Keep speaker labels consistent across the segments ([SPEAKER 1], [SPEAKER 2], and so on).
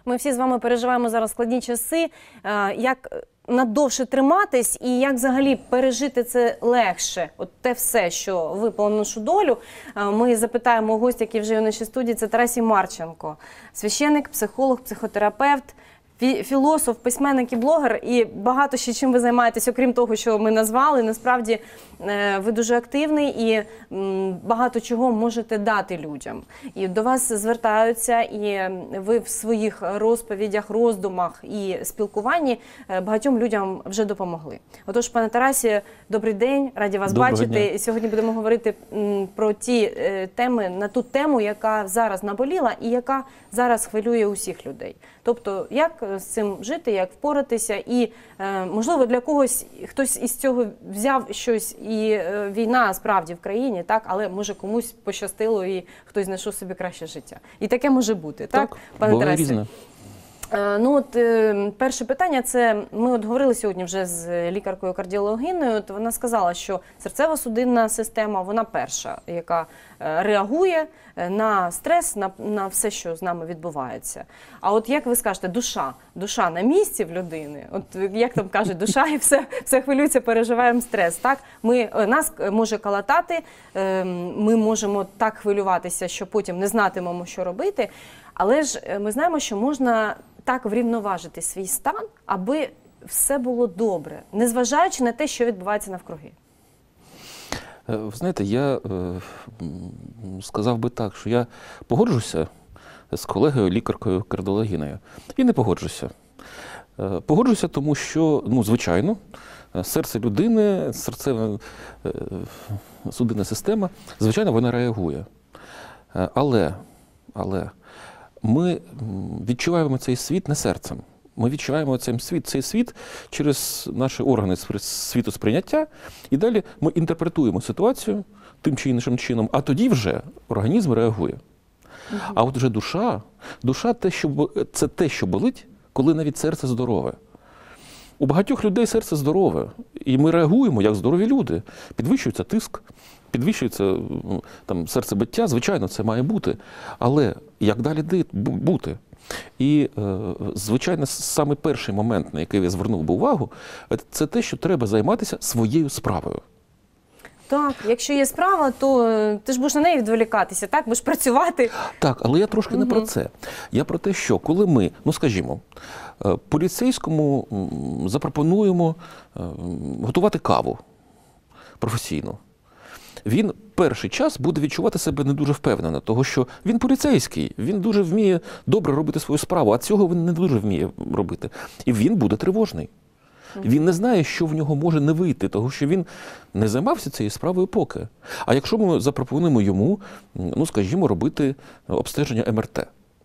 [SPEAKER 1] Ми всі з вами переживаємо зараз складні часи. Як надовше триматись і як взагалі пережити це легше? От те все, що випало на нашу долю. Ми запитаємо гостя, який вже є в нашій студії, це Тарасій Марченко. Священник, психолог, психотерапевт, філософ, письменник і блогер, і багато ще чим ви займаєтесь, окрім того, що ми назвали. Насправді, ви дуже активний і багато чого можете дати людям. І до вас звертаються, і ви в своїх розповідях, роздумах і спілкуванні багатьом людям вже допомогли. Отож, пане Тарасі, добрий день, раді вас бачити. І сьогодні будемо говорити про ті теми, на ту тему, яка зараз наболіла і яка зараз хвилює усіх людей. Тобто, як з цим жити, як впоратися, і, можливо, для когось хтось із цього взяв щось, і війна справді в країні, так, але, може, комусь пощастило і хтось знайшов собі краще життя. І таке може бути, так, пане Тарасі? Ну, от, перше питання, це ми от говорили сьогодні вже з лікаркою-кардіологиною, от вона сказала, що серцево-судинна система, вона перша, яка реагує на стрес, на все, що з нами відбувається. А от як ви скажете, душа на місці в людини, от як там кажуть, душа і все хвилюється, переживаємо стрес, так? Нас може калатати, ми можемо так хвилюватися, що потім не знатимемо, що робити, але ж ми знаємо, що можна так врівноважити свій стан, аби все було добре, незважаючи на те, що відбувається навкруги.
[SPEAKER 2] Ви знаєте, я сказав би так, що я погоджуся з колегою лікаркою кардіологиною і не погоджуся. Погоджуся, тому що, ну, звичайно, серце людини, серцево-судинна система, звичайно, вона реагує. Але ми відчуваємо цей світ не серцем. Ми відчуваємо цей світ через наші органи світосприйняття, і далі ми інтерпретуємо ситуацію тим чи іншим чином, а тоді вже організм реагує. А от вже душа це те, що болить, коли навіть серце здорове. У багатьох людей серце здорове, і ми реагуємо як здорові люди. Підвищується тиск, підвищується серцебиття, звичайно, це має бути. Але як далі бути? І, звичайно, саме перший момент, на який я звернув би увагу, це те, що треба займатися своєю справою.
[SPEAKER 1] Так, якщо є справа, то ти ж будеш на неї відволікатися, так? Будеш працювати.
[SPEAKER 2] Так, але я трошки не про це. Я про те, що коли ми, ну скажімо, поліцейському запропонуємо готувати каву професійно, він перший час буде відчувати себе не дуже впевнено, тому що він поліцейський, він дуже вміє добре робити свою справу, а цього він не дуже вміє робити. І він буде тривожний. Він не знає, що в нього може не вийти, тому що він не займався цією справою поки. А якщо ми запропонуємо йому, ну, скажімо, робити обстеження МРТ,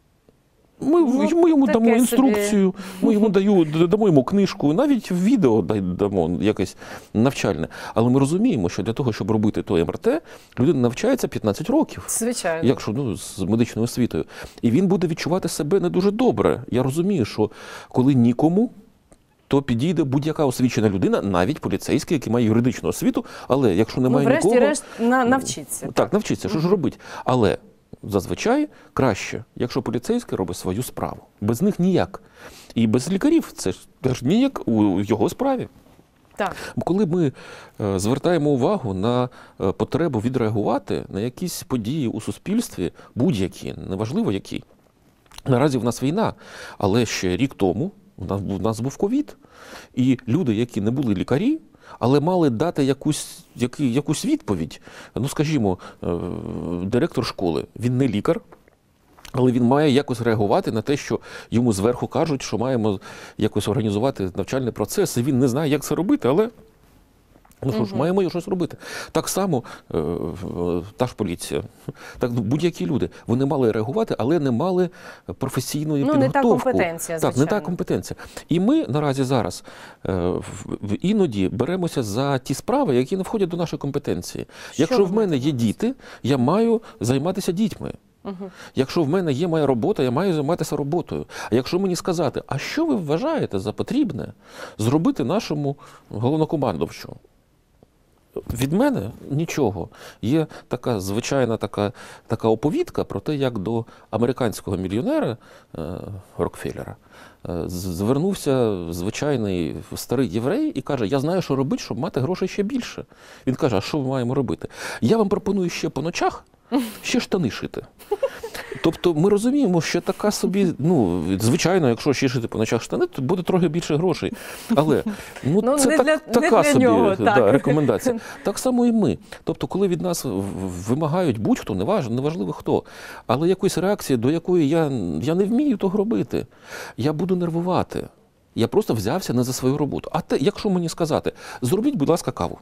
[SPEAKER 2] ми йому дамо інструкцію, ми йому дамо йому книжку, навіть відео дамо якесь навчальне. Але ми розуміємо, що для того, щоб робити то МРТ, людина навчається 15 років.
[SPEAKER 1] Звичайно.
[SPEAKER 2] Якщо, ну, з медичною освітою. І він буде відчувати себе не дуже добре. Я розумію, що коли нікому, то підійде будь-яка освічена людина, навіть поліцейський, який має юридичну освіту, але якщо немає нікого...
[SPEAKER 1] Врешті-решт навчиться.
[SPEAKER 2] Так, навчиться, що ж робити. Але зазвичай краще, якщо поліцейський робить свою справу. Без них ніяк. І без лікарів це ж теж ніяк у його справі.
[SPEAKER 1] Так.
[SPEAKER 2] Коли ми звертаємо увагу на потребу відреагувати на якісь події у суспільстві, будь-які, неважливо які. Наразі в нас війна, але ще рік тому у нас був ковід. І люди, які не були лікарі, але мали дати якусь відповідь. Ну, скажімо, директор школи, він не лікар, але він має якось реагувати на те, що йому зверху кажуть, що маємо якось організувати навчальний процес, і він не знає, як це робити, але... Ну що ж, маємо щось робити. Так само та ж поліція, так, будь-які люди, вони мали реагувати, але не мали професійної підготовки.
[SPEAKER 1] Не та компетенція, звичайно.
[SPEAKER 2] Так, не та компетенція. І ми наразі зараз іноді беремося за ті справи, які не входять до нашої компетенції. Якщо в мене є діти, я маю займатися дітьми. Якщо в мене є моя робота, я маю займатися роботою. А якщо мені сказати, а що ви вважаєте за потрібне зробити нашому головнокомандувачу? від мене нічого. Є така звичайна така оповідка про те, як до американського мільйонера Рокфеллера звернувся звичайний старий єврей і каже: я знаю, що робити, щоб мати грошей ще більше. Він каже: а що ми маємо робити? Я вам пропоную ще по ночах ще штани шити. Тобто ми розуміємо, що така собі, звичайно, якщо ще шити по ночах штани, то буде трохи більше грошей. Але це така собі рекомендація. Так само і ми. Тобто, коли від нас вимагають будь-хто, неважливо хто, але якоїсь реакції, до якої я не вмію того робити, я буду нервувати. Я просто взявся не за свою роботу. А якщо мені сказати: зробіть, будь ласка, каву.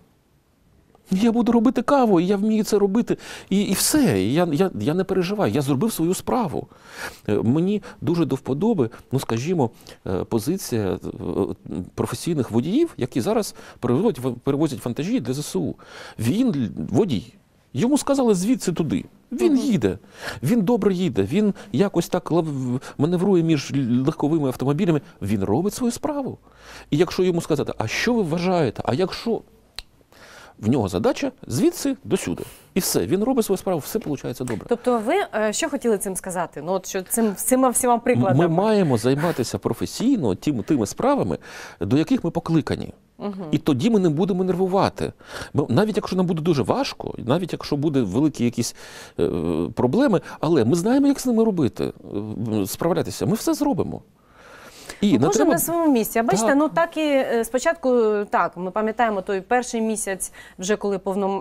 [SPEAKER 2] Я буду робити каву, і я вмію це робити, і все. Я не переживаю, я зробив свою справу. Мені дуже до вподоби, скажімо, позиція професійних водіїв, які зараз перевозять вантажі для ЗСУ. Він водій. Йому сказали звідси туди. Він їде, він добре їде, він якось так маневрує між легковими автомобілями, він робить свою справу. І якщо йому сказати: а що ви вважаєте, а якщо... В нього задача звідси до сюди. І все, він робить свою справу, все виходить добре.
[SPEAKER 1] Тобто ви що хотіли цим сказати? Що цими всіма прикладами?
[SPEAKER 2] Ми маємо займатися професійно тими справами, до яких ми покликані. І тоді ми не будемо нервувати. Навіть якщо нам буде дуже важко, навіть якщо буде великі якісь проблеми, але ми знаємо, як з ними робити, справлятися. Ми все зробимо.
[SPEAKER 1] Кожен на своєму місці. А бачите, так і спочатку, ми пам'ятаємо той перший місяць, вже коли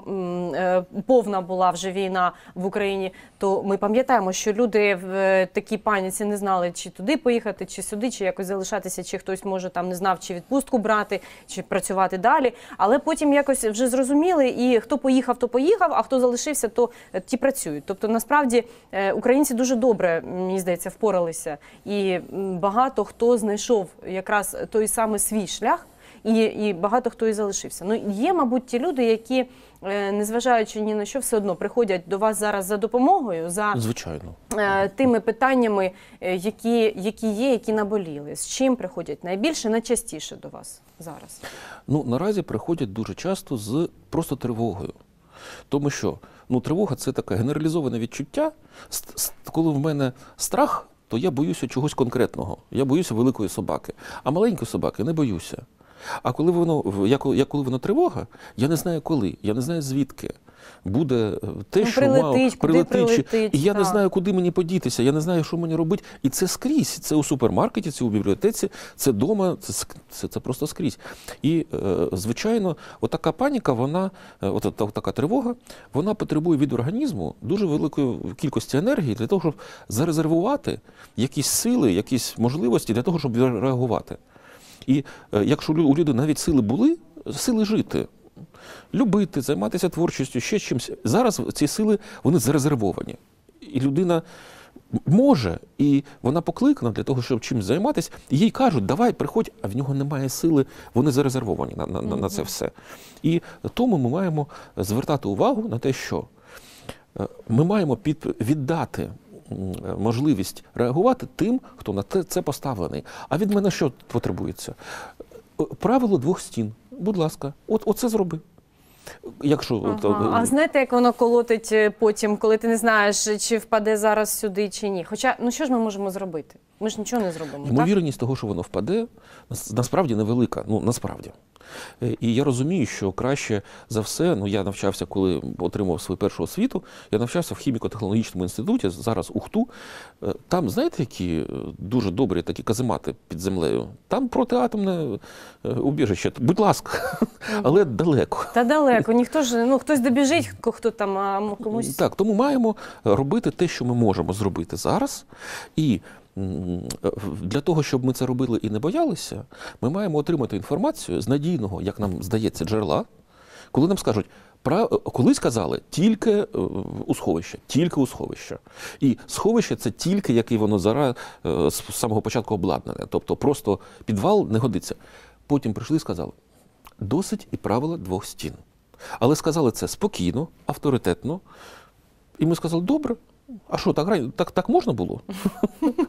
[SPEAKER 1] повна була вже війна в Україні, то ми пам'ятаємо, що люди в такій паніці не знали, чи туди поїхати, чи сюди, чи якось залишатися, чи хтось, може, там не знав, чи відпустку брати, чи працювати далі. Але потім якось вже зрозуміли, і хто поїхав, то поїхав, а хто залишився, то ті працюють. Тобто, насправді, українці дуже добре, мені здається, впоралися. І багато хто знайшов якраз той самий свій шлях, і багато хто і залишився. Є, мабуть, ті люди, які, незважаючи ні на що, все одно приходять до вас зараз за допомогою, за тими питаннями, які є, які наболіли. З чим приходять найбільше, найчастіше до вас зараз?
[SPEAKER 2] Наразі приходять дуже часто з просто тривогою. Тому що тривога – це таке генералізоване відчуття. Коли в мене страх, то я боюся чогось конкретного. Я боюся великої собаки. А маленької собаки не боюся. А коли воно тривога, я не знаю коли, я не знаю звідки буде те, що прилетить. І я не знаю, куди мені подітися, я не знаю, що мені робити. І це скрізь. Це у супермаркеті, це у бібліотеці, це вдома, це просто скрізь. І, звичайно, отака паніка, така тривога, вона потребує від організму дуже великої кількості енергії для того, щоб зарезервувати якісь сили, якісь можливості для того, щоб реагувати. І якщо у людей навіть сили були, сили жити, любити, займатися творчістю, ще чимось, зараз ці сили, вони зарезервовані. І людина може, і вона покликана для того, щоб чимось займатися, і їй кажуть: давай, приходь, а в нього немає сили, вони зарезервовані на це все. І тому ми маємо звертати увагу на те, що ми маємо віддати можливість реагувати тим, хто на це поставлений. А від мене що потребується? Правило 2 стін. Будь ласка, оце зроби.
[SPEAKER 1] А знаєте, як воно колотить потім, коли ти не знаєш, чи впаде зараз сюди, чи ні? Хоча, що ж ми можемо зробити? Ми ж нічого не зробимо.
[SPEAKER 2] Ймовірність того, що воно впаде, насправді невелика. Насправді. І я розумію, що краще за все, я навчався, коли отримав свою першу освіту, я навчався в хіміко-технологічному інституті, зараз УХТУ. Там, знаєте, які дуже добрі такі каземати під землею? Там протиатомне убіжище. Будь ласка, але далеко.
[SPEAKER 1] Та далеко. Ніхто ж, хтось добіжить, хто там, а комусь...
[SPEAKER 2] Так, тому маємо робити те, що ми можемо зробити зараз. І для того, щоб ми це робили і не боялися, ми маємо отримати інформацію з надійного, як нам здається, джерела, коли нам скажуть: колись казали, тільки у сховище, тільки у сховище. І сховище – це тільки, яке воно зараз з самого початку обладнане. Тобто просто підвал не годиться. Потім прийшли і сказали: досить і правила 2 стін. Але сказали це спокійно, авторитетно. І ми сказали: добре. А що, так можна було?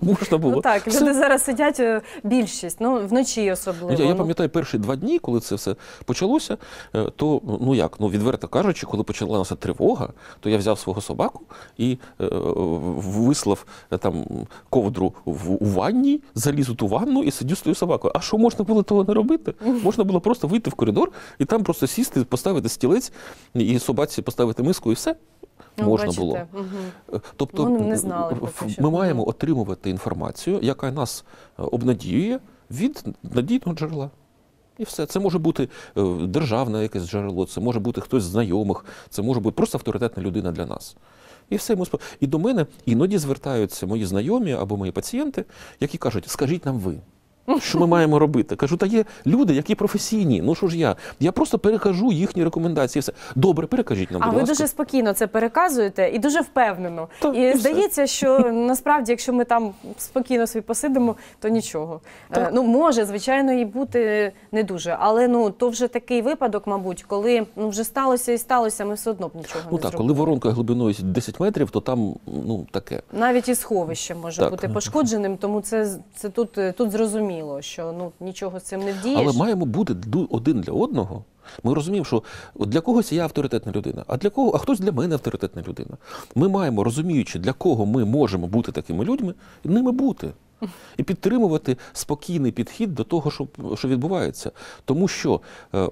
[SPEAKER 2] можна було.
[SPEAKER 1] Ну так,
[SPEAKER 2] Все.
[SPEAKER 1] люди зараз сидять, більшість, ну вночі особливо.
[SPEAKER 2] Я пам'ятаю перші 2 дні, коли це все почалося, то, відверто кажучи, коли почалася тривога, то я взяв свого собаку і вислав там ковдру у ванні, заліз у ту ванну і сидів з тою собакою. А що можна було того не робити? Можна було просто вийти в коридор і там просто сісти, поставити стілець і собаці поставити миску і все. Можна
[SPEAKER 1] бачите,
[SPEAKER 2] було. Тобто
[SPEAKER 1] вони не знали поки що.
[SPEAKER 2] ми маємо отримувати інформацію, яка нас обнадіює від надійного джерела. І все. Це може бути державне якесь джерело, це може бути хтось з знайомих, це може бути просто авторитетна людина для нас. І все. І до мене іноді звертаються мої знайомі або мої пацієнти, які кажуть, скажіть нам ви. Що ми маємо робити? Кажу, та є люди, які професійні. Ну що ж я? Я просто перекажу їхні рекомендації. Все. Добре, перекажіть нам, будь
[SPEAKER 1] А
[SPEAKER 2] ласка.
[SPEAKER 1] ви дуже спокійно це переказуєте і дуже впевнено.
[SPEAKER 2] Так,
[SPEAKER 1] і
[SPEAKER 2] і
[SPEAKER 1] здається, що насправді, якщо ми там спокійно собі посидимо, то нічого. Може, звичайно, і бути не дуже. Але то вже такий випадок, мабуть, коли вже сталося і сталося, ми все одно б нічого не зробили.
[SPEAKER 2] Коли воронка глибиною 10 метрів, то там, таке.
[SPEAKER 1] Навіть і сховище може бути пошкодженим, тому це тут зрозуміло, що нічого з цим не вдієш.
[SPEAKER 2] Але маємо бути один для одного. Ми розуміємо, що для когось я авторитетна людина, а хтось для мене авторитетна людина. Ми маємо, розуміючи, для кого ми можемо бути такими людьми, ними бути. І підтримувати спокійний підхід до того, що відбувається. Тому що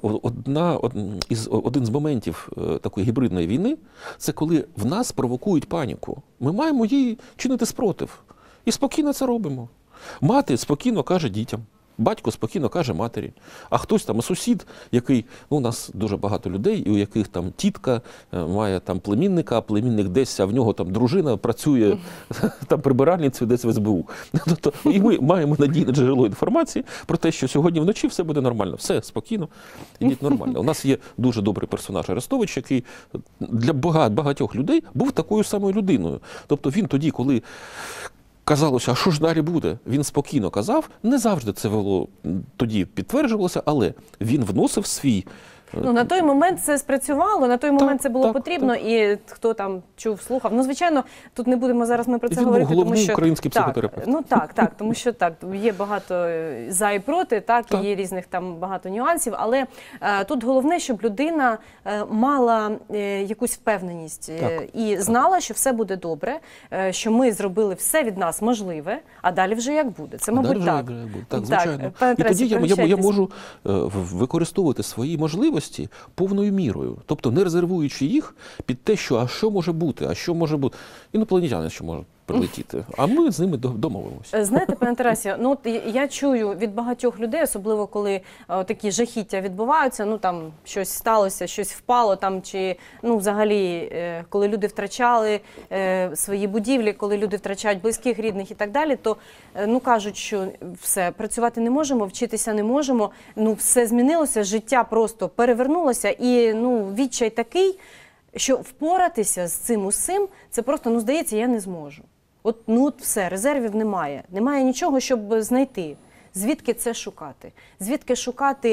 [SPEAKER 2] один з моментів такої гібридної війни – це коли в нас провокують паніку. Ми маємо їй чинити спротив. І спокійно це робимо. Мати спокійно каже дітям, батько спокійно каже матері, а хтось там, сусід, який, у нас дуже багато людей, і у яких там тітка має там племінника, а племінник десь, а в нього там дружина працює там прибиральницею десь в СБУ. І ми маємо надійне джерело інформації про те, що сьогодні вночі все буде нормально, все спокійно, ідіть нормально. У нас є дуже добрий персонаж Арестович, який для багатьох людей був такою самою людиною. Тобто він тоді, коли казалося, а що ж далі буде? Він спокійно казав, не завжди це тоді підтверджувалося, але він вносив свій...
[SPEAKER 1] на той момент це спрацювало, на той момент це було потрібно, і хто там чув, слухав. Звичайно, тут не будемо зараз ми про це говорити,
[SPEAKER 2] тому що... головний український психотерапевт.
[SPEAKER 1] Тому що є багато за і проти, і є різних там багато нюансів, але тут головне, щоб людина мала якусь впевненість і знала, що все буде добре, що ми зробили все від нас можливе, а далі вже як буде. Це, мабуть, так.
[SPEAKER 2] Так, звичайно. І тоді я можу використовувати свої можливості повною мірою, тобто не резервуючи їх під те, що що може бути, а що може бути. Інопланетяни що можуть прилетіти, а ми з ними домовимося.
[SPEAKER 1] Знаєте, пане Тарасі, я чую від багатьох людей, особливо коли такі жахіття відбуваються, там щось сталося, щось впало, чи взагалі, коли люди втрачали свої будівлі, коли люди втрачають близьких, рідних і так далі, то кажуть, що все, працювати не можемо, вчитися не можемо, все змінилося, життя просто перевернулося і відчай такий, що впоратися з цим усім, це просто, здається, я не зможу. Все, резервів немає. Немає нічого, щоб знайти. Звідки це шукати? Звідки шукати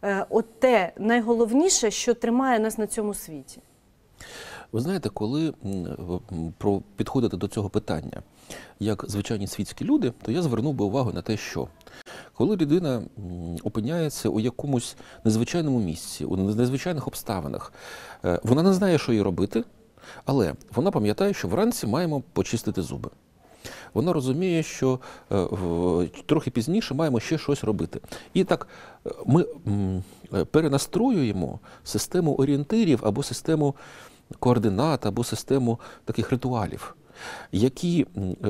[SPEAKER 1] те найголовніше, що тримає нас на цьому світі?
[SPEAKER 2] Ви знаєте, коли підходити до цього питання, як звичайні світські люди, то я звернув би увагу на те, що коли людина опиняється у якомусь незвичайному місці, у незвичайних обставинах, вона не знає, що їй робити, але вона пам'ятає, що вранці маємо почистити зуби. Вона розуміє, що трохи пізніше маємо ще щось робити. І так ми перенастроюємо систему орієнтирів або систему координат, або систему таких ритуалів, які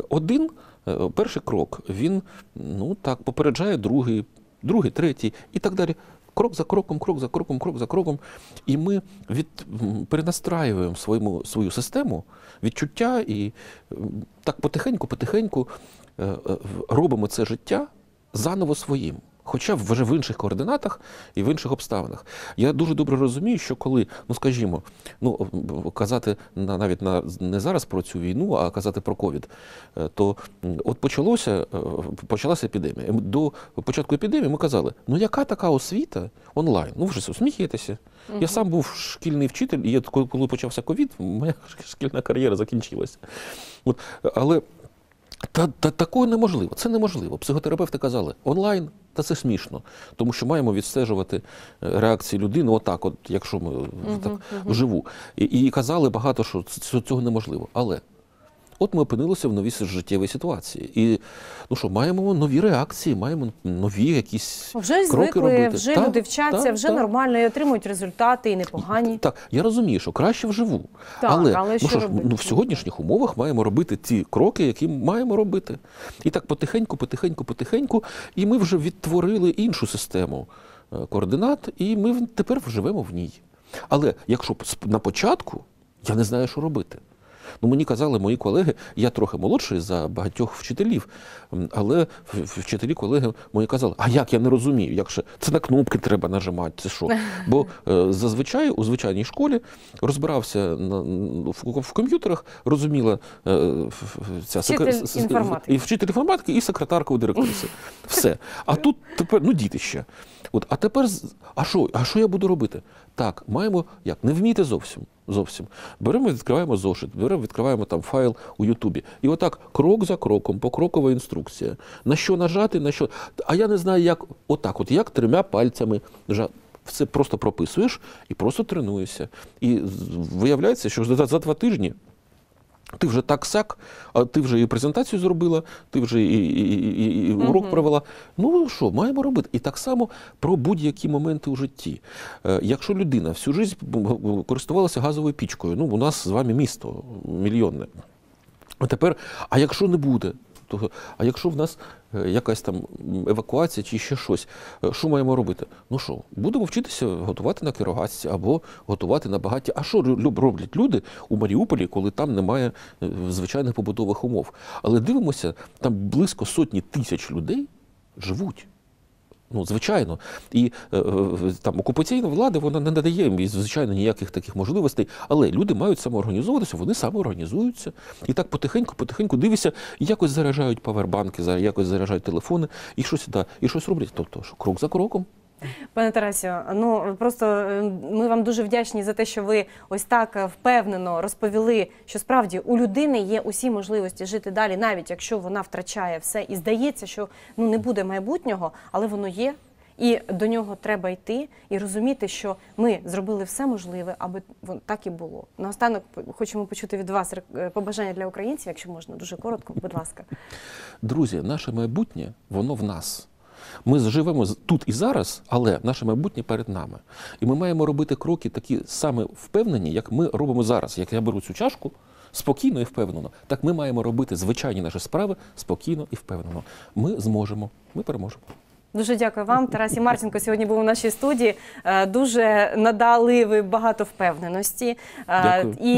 [SPEAKER 2] перший крок, він попереджає другий, третій і так далі. Крок за кроком, крок за кроком, крок за кроком. І ми перенастраюємо свою систему, відчуття і так потихеньку робимо це життя заново своїм. Хоча вже в інших координатах і в інших обставинах. Я дуже добре розумію, що коли, казати навіть не зараз про цю війну, а казати про ковід, то почалася епідемія. До початку епідемії ми казали, яка така освіта онлайн? Ви ж усміхаєтеся. Я сам був шкільний вчитель, і коли почався ковід, моя шкільна кар'єра закінчилася. Але Такого неможливо. Це неможливо. Психотерапевти казали, онлайн, та це смішно. Тому що маємо відстежувати реакції людини отак, от, якщо ми так вживу. І казали багато, що цього неможливо. Але от ми опинилися в новій життєвій ситуації. І, ну що, маємо нові реакції, маємо нові якісь
[SPEAKER 1] вже
[SPEAKER 2] кроки
[SPEAKER 1] звикли,
[SPEAKER 2] робити.
[SPEAKER 1] вже люди вчаться, вже нормально, і отримують результати, і непогані.
[SPEAKER 2] Так, я розумію, що краще вживу.
[SPEAKER 1] Так, але що
[SPEAKER 2] ж,
[SPEAKER 1] робити?
[SPEAKER 2] в сьогоднішніх умовах маємо робити ті кроки, які маємо робити. І так потихеньку, і ми вже відтворили іншу систему координат, і ми тепер живемо в ній. Але якщо на початку, я не знаю, що робити. Ну, мені казали мої колеги, я трохи молодший за багатьох вчителів, але вчителі, колеги мої казали, а як, я не розумію, як же, це на кнопки треба нажимати, це що? Бо зазвичай у звичайній школі розбирався в комп'ютерах, розуміла вчитель інформатики і секретарка у директриси. Все. А тут тепер, ну, діти ще. От, а тепер, а що я буду робити? Так, маємо, як, не вміти зовсім. Беремо, відкриваємо зошит, відкриваємо там файл у Ютубі. І отак, крок за кроком, покрокова інструкція. На що нажати, на що. А я не знаю, як, як 3 пальцями нажати. Все просто прописуєш і просто тренуєшся. І виявляється, що за 2 тижні ти вже так-сяк, а ти вже і презентацію зробила, ти вже і урок провела. Ну що, маємо робити. І так само про будь-які моменти у житті. Якщо людина всю життя користувалася газовою пічкою, ну у нас з вами місто мільйонне. А тепер, а якщо не буде? А якщо в нас якась там евакуація чи ще щось, що маємо робити? Ну що, будемо вчитися готувати на кірогазці або готувати на багатті. А що роблять люди у Маріуполі, коли там немає звичайних побутових умов? Але дивимося, там близько 100 тисяч людей живуть. Ну, звичайно. І там окупаційна влада, вона не надає їм, звичайно, ніяких таких можливостей. Але люди мають самоорганізовуватися, вони самоорганізуються. І так потихеньку дивишся, якось заряджають павербанки, якось заряджають телефони, і щось роблять. Тобто, крок за кроком.
[SPEAKER 1] Пане Тарасю, ну просто ми вам дуже вдячні за те, що ви ось так впевнено розповіли, що справді у людини є усі можливості жити далі, навіть якщо вона втрачає все. І здається, що не буде майбутнього, але воно є. І до нього треба йти і розуміти, що ми зробили все можливе, аби так і було. Наостанок хочемо почути від вас побажання для українців, якщо можна, дуже коротко, будь ласка.
[SPEAKER 2] Друзі, наше майбутнє, воно в нас. Ми живемо тут і зараз, але наше майбутнє перед нами. І ми маємо робити кроки такі саме впевнені, як ми робимо зараз. Як я беру цю чашку спокійно і впевнено, так ми маємо робити звичайні наші справи спокійно і впевнено. Ми зможемо, ми переможемо.
[SPEAKER 1] Дуже дякую вам. Тарас Марченко сьогодні був у нашій студії. Дуже надали ви багато впевненості.
[SPEAKER 2] Дякую.
[SPEAKER 1] І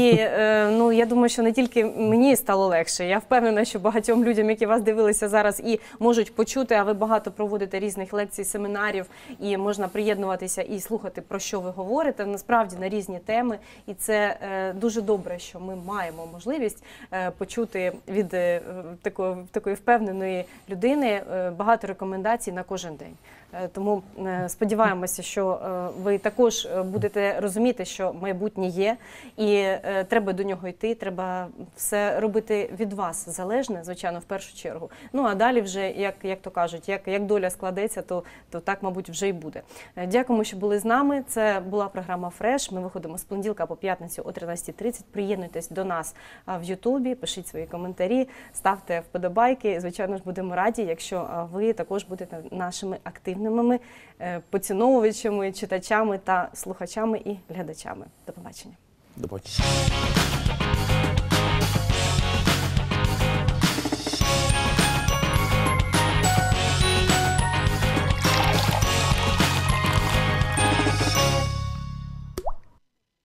[SPEAKER 1] я думаю, що не тільки мені стало легше. Я впевнена, що багатьом людям, які вас дивилися зараз і можуть почути, а ви багато проводите різних лекцій, семінарів, і можна приєднуватися і слухати, про що ви говорите, насправді на різні теми. І це дуже добре, що ми маємо можливість почути від такої впевненої людини багато рекомендацій на кожен день. Тому сподіваємося, що ви також будете розуміти, що майбутнє є, і треба до нього йти, треба все робити від вас залежне, звичайно, в першу чергу. Ну, а далі вже, як то кажуть, як доля складеться, то так, мабуть, вже і буде. Дякуємо, що були з нами. Це була програма «Фреш». Ми виходимо з понеділка по п'ятницю о 13:30. Приєднуйтесь до нас в Ютубі, пишіть свої коментарі, ставте вподобайки. Звичайно ж, будемо раді, якщо ви також будете нашими активними поціновувачами, читачами та слухачами і глядачами. До побачення.
[SPEAKER 2] До побачення.